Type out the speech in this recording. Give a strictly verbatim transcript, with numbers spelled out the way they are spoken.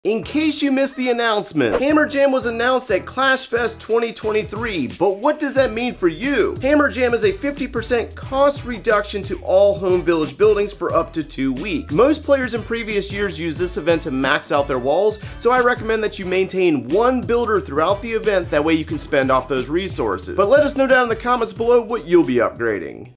In case you missed the announcement, Hammer Jam was announced at Clash Fest twenty twenty-three, but what does that mean for you? Hammer Jam is a fifty percent cost reduction to all home village buildings for up to two weeks. Most players in previous years use this event to max out their walls, so I recommend that you maintain one builder throughout the event, that way you can spend off those resources. But let us know down in the comments below what you'll be upgrading.